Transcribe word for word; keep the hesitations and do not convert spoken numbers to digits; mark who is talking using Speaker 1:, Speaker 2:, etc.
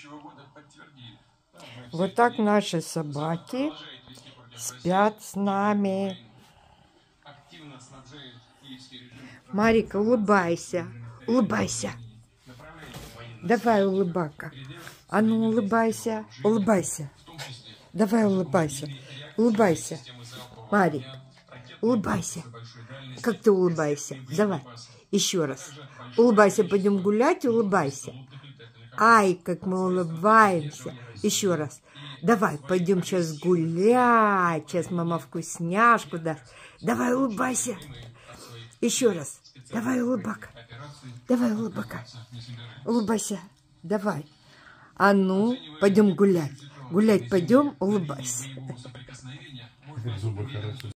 Speaker 1: Вот так наши собаки спят с нами. Марика, улыбайся, улыбайся. Давай, улыбака. А ну, улыбайся, улыбайся. Давай, улыбайся, улыбайся. Марик, улыбайся. Как ты улыбайся? Давай, еще раз. Улыбайся, пойдем гулять, улыбайся. Ай, как мы улыбаемся. Еще раз. Давай, пойдем сейчас гулять. Сейчас мама вкусняшку даст. Давай, улыбайся. Еще раз. Давай, улыбака. Давай, улыбака. Улыбайся. Давай. А ну, пойдем гулять. Гулять пойдем, улыбайся.